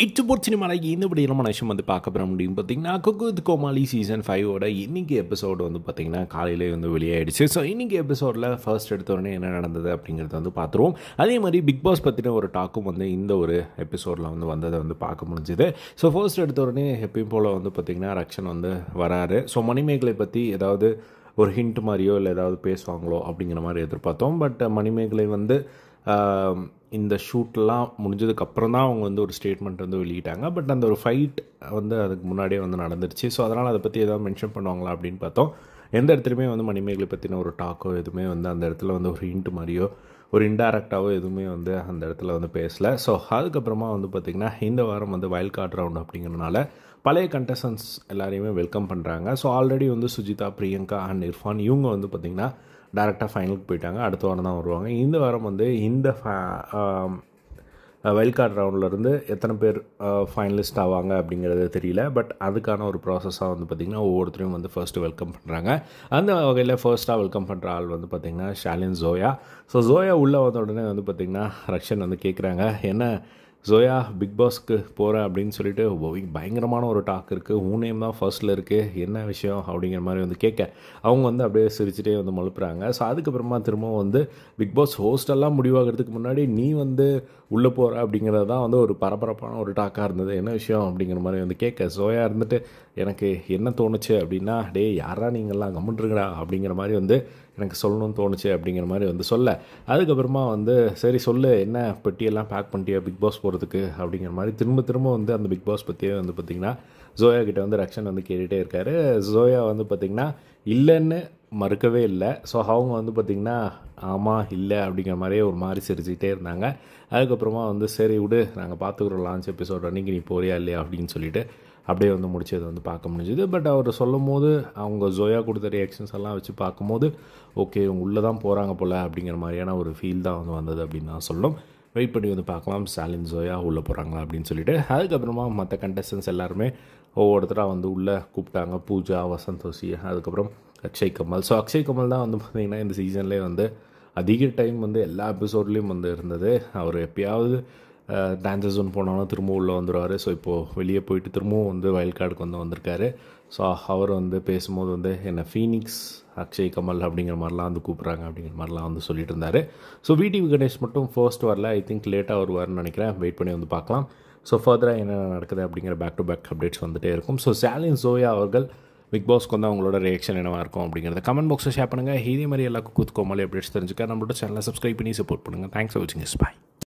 It's boat சினிமாவில் இந்த படி நம்ம நிமிஷம் வந்து பார்க்க போகிற முடியும் பார்த்தீங்கன்னா குக்கு வித் கோமாளி சீசன் 5ஓட இன்றைக்கி எபிசோடு வந்து பார்த்திங்கன்னா காலையிலே வந்து வெளியாகிடுச்சு. ஸோ இன்றைக்கி எபிசோடில் ஃபர்ஸ்ட் எடுத்த உடனே என்ன நடந்தது அப்படிங்கிறத வந்து பார்த்துருவோம். அதே மாதிரி பிக் பாஸ் பற்றின ஒரு டாக்கும் வந்து இந்த ஒரு எபிசோடில் வந்து வந்ததை வந்து பார்க்க முடிஞ்சுது. ஸோ ஃபர்ஸ்ட் எடுத்த உடனே எப்பயும் போல் வந்து பார்த்திங்கன்னா ரக்ஷன் வந்து வராரு. ஸோ மணிமேகலை பற்றி ஏதாவது ஒரு ஹிண்ட் மாதிரியோ இல்லை ஏதாவது பேசுவாங்களோ அப்படிங்கிற மாதிரி எதிர்பார்த்தோம். பட் மணிமேகலை வந்து இந்த ஷூட்லாம் முடிஞ்சதுக்கப்புறம் தான் அவங்க வந்து ஒரு ஸ்டேட்மெண்ட் வந்து வெளியிட்டாங்க. பட் அந்த ஒரு ஃபைட் வந்து அதுக்கு முன்னாடியே வந்து நடந்துருச்சு. ஸோ அதனால் அதை பற்றி ஏதாவது மென்ஷன் பண்ணுவாங்களா அப்படின்னு பார்த்தோம். எந்த இடத்துலையுமே வந்து மணிமேகலை பற்றின ஒரு டாக்கோ எதுவுமே வந்து அந்த இடத்துல வந்து ஒரு ஹிண்ட் மாதிரியோ ஒரு இன்டைரக்டாவோ எதுவுமே வந்து அந்த இடத்துல வந்து பேசலை. ஸோ அதுக்கப்புறமா வந்து பார்த்திங்கன்னா இந்த வாரம் வந்து வைல்ட் கார்ட் ரவுண்ட் அப்படிங்கிறனால பழைய கண்டஸ்டன்ஸ் எல்லாரையுமே வெல்கம் பண்ணுறாங்க. ஸோ ஆல்ரெடி வந்து சுஜிதா, பிரியங்கா அண்ட் இர்ஃபான் இவங்க வந்து பார்த்திங்கன்னா டேரெக்டாக ஃபைனலுக்கு போயிட்டாங்க. அடுத்த வாரம் தான் வருவாங்க. இந்த வாரம் வந்து இந்த வைல்ட் கார்ட் ரவுண்ட்லேருந்து எத்தனை பேர் ஃபைனலிஸ்ட் ஆவாங்க அப்படிங்கிறது தெரியல. பட் அதுக்கான ஒரு ப்ராசஸாக வந்து பார்த்திங்கன்னா ஒவ்வொருத்தரையும் வந்து ஃபர்ஸ்ட்டு வெல்கம் பண்ணுறாங்க. அந்த வகையில் ஃபர்ஸ்ட்டாக வெல்கம் பண்ணுற ஆள் வந்து பார்த்திங்கன்னா ஷாலின் ஜோயா. ஸோ ஜோயா உள்ளே வந்த உடனே வந்து பார்த்திங்கன்னா ரக்ஷன் வந்து கேட்குறாங்க, என்ன ஜோயா பிக் பாஸ்க்கு போகிறேன் அப்படின்னு சொல்லிட்டு பயங்கரமான ஒரு டாக் இருக்குது, உன் நேம் தான் ஃபர்ஸ்ட்டில் இருக்குது, என்ன விஷயம் அப்படிங்கிற மாதிரி வந்து கேட்க அவங்க வந்து அப்படியே சிரிச்சுட்டே வந்து மழுப்புறாங்க. ஸோ அதுக்கப்புறமா திரும்பவும் வந்து பிக் பாஸ் ஹோஸ்டெல்லாம் முடிவாகிறதுக்கு முன்னாடி நீ வந்து உள்ளே போகிற அப்படிங்கிறது தான் வந்து ஒரு பரபரப்பான ஒரு டாக்காக இருந்தது, என்ன விஷயம் அப்படிங்கிற மாதிரி வந்து கேட்க ஜோயா இருந்துட்டு எனக்கு என்ன தோணுச்சு அப்படின்னா, டே யாரா நீங்கள்லாம் கம்முன்ட்ருங்கடா அப்படிங்கிற மாதிரி வந்து எனக்கு சொல்லணும்னு தோணுச்சு அப்படிங்கிற மாதிரி வந்து சொல்ல, அதுக்கப்புறமா வந்து சரி சொல்லு என்ன பெட்டியெல்லாம் பேக் பண்ணிட்டியா பிக் பாஸ் போகிறதுக்கு அப்படிங்கிற மாதிரி திரும்ப வந்து அந்த பிக் பாஸ் பற்றியே வந்து பார்த்திங்கன்னா ஜோயா கிட்டே வந்து ரக்ஷன் வந்து கேட்டுகிட்டே இருக்காரு. ஜோயா வந்து பார்த்திங்கன்னா இல்லைன்னு மறுக்கவே இல்லை. ஸோ அவங்க வந்து பார்த்திங்கன்னா ஆமாம் இல்லை அப்படிங்கிற மாதிரியே ஒரு மாதிரி சிரிச்சுக்கிட்டே இருந்தாங்க. அதுக்கப்புறமா வந்து சரி விடு நாங்கள் பார்த்துக்குறோம் லான்ச் எபிசோட் அன்றைக்கி நீ போறியா இல்லையா அப்படின்னு சொல்லிட்டு அப்படியே வந்து முடிச்சதை வந்து பார்க்க முடிஞ்சுது. பட் அவர் சொல்லும் போது அவங்க ஜோயா கொடுத்த ரியாக்ஷன்ஸ் எல்லாம் வச்சு பார்க்கும்போது ஓகே இவங்க உள்ளே தான் போகிறாங்க போல் அப்படிங்கிற மாதிரியான ஒரு ஃபீல் தான் வந்து வந்தது அப்படின்னு நான் சொல்லணும். வெயிட் பண்ணி வந்து பார்க்கலாம் ஷாலின் ஜோயா உள்ளே போகிறாங்களா அப்படின்னு சொல்லிட்டு. அதுக்கப்புறமா மற்ற கண்டஸ்டன்ஸ் எல்லாருமே ஒவ்வொருத்தராக வந்து உள்ளே கூப்பிட்டாங்க. பூஜா, வசந்த் ஓசி, அதுக்கப்புறம் அக்ஷய் கமல். ஸோ அக்ஷய் கமல் தான் வந்து பார்த்திங்கன்னா இந்த சீசன்லேயே வந்து அதிக டைம் வந்து எல்லா எபிசோட்லேயும் வந்து இருந்தது. அவர் எப்பயாவது டான்ஸஸ் ஒன்று போனாலும் திரும்ப உள்ளே வந்துடுவார். ஸோ இப்போது வெளியே போயிட்டு திரும்பவும் வந்து வைல்ட் கார்டுக்கு வந்து வந்திருக்காரு. ஸோ அவர் வந்து பேசும்போது வந்து என்ன ஃபீனிக்ஸ் அக்ஷய் கமல் அப்படிங்கிற மாதிரிலாம் வந்து கூப்பிட்றாங்க அப்படிங்கிற மாதிரிலாம் வந்து சொல்லிட்டு இருந்தார். ஸோ விடிவி கணேஷ் மட்டும் ஃபர்ஸ்ட் வரல, ஐ திங்க் லேட்டாக வருவார்னு நினைக்கிறேன். வெயிட் பண்ணி வந்து பார்க்கலாம். ஸோ ஃபர்தராக என்ன நடக்குது அப்படிங்கிற பேக் டு பேக் அப்டேட்ஸ் வந்துகிட்டே இருக்கும். ஸோ ஷாலின் ஜோயா அவர்கள் பிக் பாஸ்க்கு வந்து அவங்களோட ரியாக்ஷன் என்னவாக இருக்கும் அப்படிங்கிறத கமெண்ட் பாக்ஸில் ஷேர் பண்ணுங்கள். இதே மாதிரி எல்லா குக்கு வித் கோமாளி அப்டேட்ஸ் தெரிஞ்சுக்க நம்மளோட சேனலை சப்ஸ்கிரைப் பண்ணி சப்போர்ட் பண்ணுங்கள். தேங்க்ஸ் ஃபார் வாட்சிங். பை.